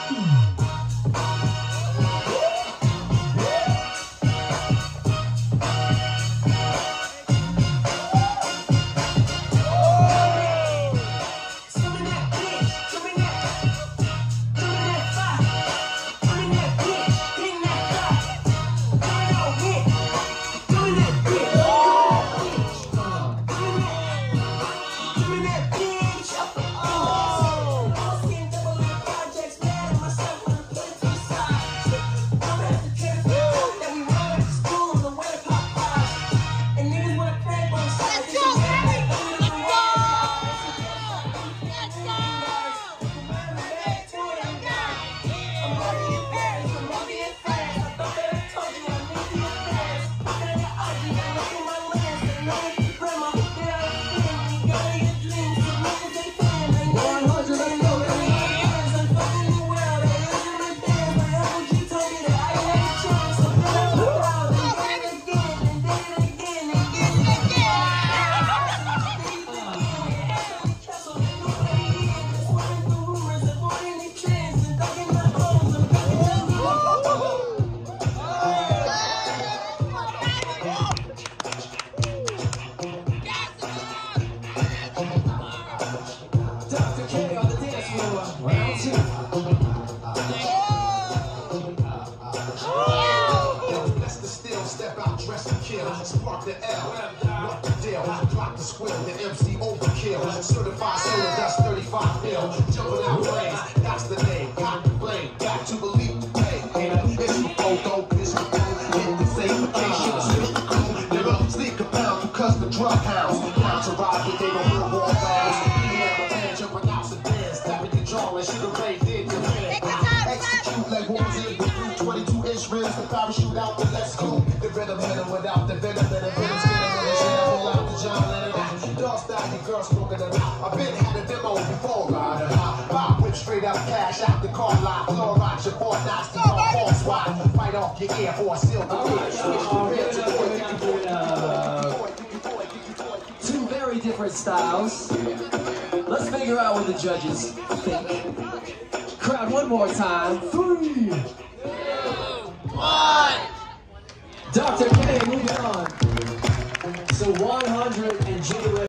Spark the L, rock the deal, drop the squill, the MC overkill, certified solar dust 35 mil, jumping out flames, that's the name, got the blame, got to believe the pain, it's the photo, it's the phone, hit the safecation, switch the crew, never sneak a pound because the drug hounds, clowns arrive but they don't real war rounds, yeah, man, jumping out the dance, tapping your jaw and shoot a raised in your hand, execute like what was in the 22-inch rims, the parachute out the let's go. The rhythm hit him without the venom, and the rhythm skin him with the shit. I pull out the John Lennon. Dog style, your girl smoking it out. I've been had a demo before, rider. I whip straight up cash out the car lot. Floor rock, your boy knocks the car ball swat. Fight off your ear for a silver Two very different styles. Let's figure out what the judges think. Crowd, one more time. 3, 2, 1. Dr. K, moving on. So 100 and J.